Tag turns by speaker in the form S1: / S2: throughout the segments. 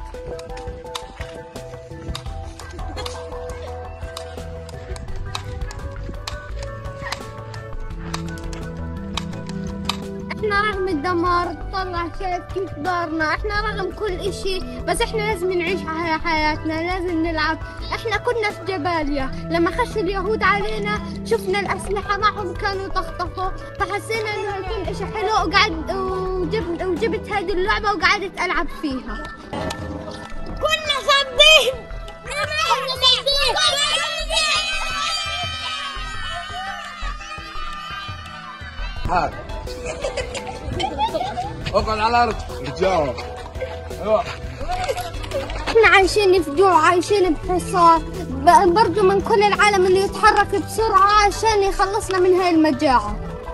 S1: احنا رغم الدمار طلع شايف كيف دارنا، احنا رغم كل اشي بس احنا لازم نعيش حياتنا، لازم نلعب. احنا كنا في جباليا لما خش اليهود علينا شفنا الاسلحة معهم كانوا يطخطخوا، فحسينا انه هيكون اشي حلو وجبت هذه اللعبة وقعدت العب فيها. كنا خابين
S2: اقعد على الارض رجال. ايوه
S1: احنا عايشين في جوع، عايشين بحصار برضو من كل العالم اللي يتحرك بسرعة عشان يخلصنا من هاي المجاعة.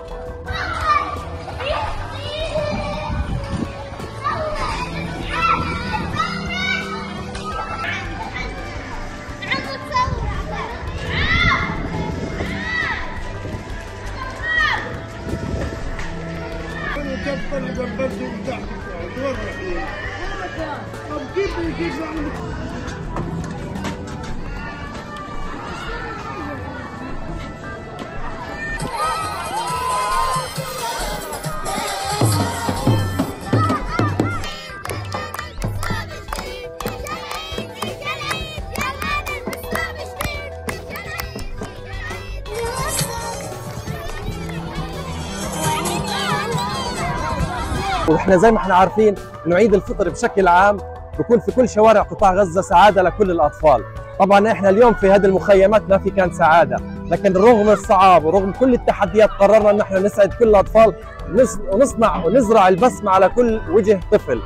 S3: واحنا زي ما احنا عارفين انه عيد الفطر بشكل عام بيكون في كل شوارع قطاع غزه سعاده لكل الاطفال. طبعا احنا اليوم في هذه المخيمات ما في كان سعاده، لكن رغم الصعاب ورغم كل التحديات قررنا ان احنا نسعد كل الاطفال ونصنع ونزرع البسمه على كل وجه طفل.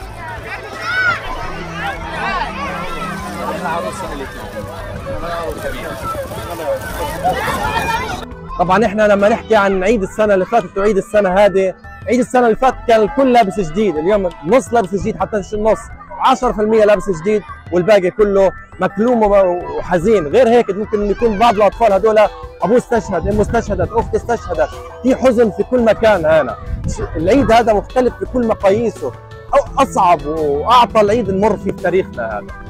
S3: طبعا احنا لما نحكي عن عيد السنه اللي فاتت وعيد السنه هذه، عيد السنه اللي فاتت كان الكل لابس جديد، اليوم نص لابس جديد حتى النص 10% لابس جديد والباقي كله مكلوم وحزين. غير هيك ممكن يكون بعض الاطفال هذول ابوه استشهد، امه استشهدت، اخته استشهدت، في حزن في كل مكان. هنا العيد هذا مختلف بكل مقاييسه، او اصعب واعطى العيد نمر فيه في تاريخنا هذا.